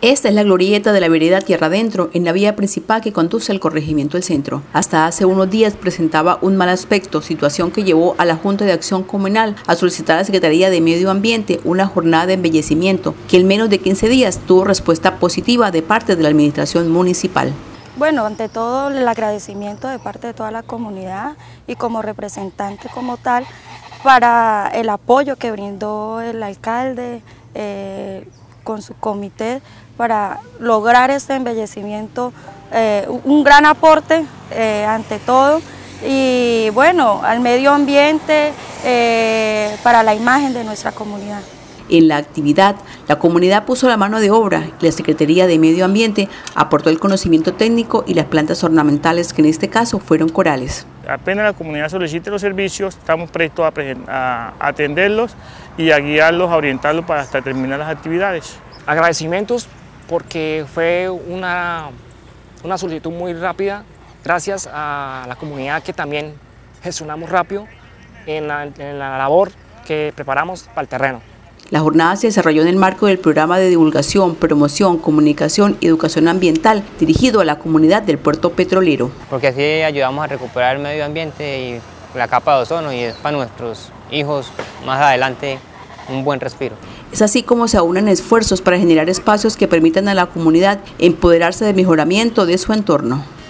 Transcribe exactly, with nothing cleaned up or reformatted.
Esta es la glorieta de la vereda Tierra Adentro, en la vía principal que conduce al corregimiento del centro. Hasta hace unos días presentaba un mal aspecto, situación que llevó a la Junta de Acción Comunal a solicitar a la Secretaría de Medio Ambiente una jornada de embellecimiento, que en menos de quince días tuvo respuesta positiva de parte de la administración municipal. Bueno, ante todo el agradecimiento de parte de toda la comunidad y como representante como tal para el apoyo que brindó el alcalde eh, con su comité para lograr este embellecimiento, eh, un gran aporte eh, ante todo y bueno, al medio ambiente, eh, para la imagen de nuestra comunidad. En la actividad, la comunidad puso la mano de obra y la Secretaría de Medio Ambiente aportó el conocimiento técnico y las plantas ornamentales, que en este caso fueron corales. Apenas la comunidad solicite los servicios, estamos prestos a, a atenderlos y a guiarlos, a orientarlos para hasta terminar las actividades. Agradecimientos porque fue una, una solicitud muy rápida, gracias a la comunidad que también gestionamos rápido en la, en la labor que preparamos para el terreno. La jornada se desarrolló en el marco del programa de divulgación, promoción, comunicación y educación ambiental dirigido a la comunidad del puerto petrolero. Porque así ayudamos a recuperar el medio ambiente y la capa de ozono, y es para nuestros hijos más adelante un buen respiro. Es así como se aunan esfuerzos para generar espacios que permitan a la comunidad empoderarse del mejoramiento de su entorno.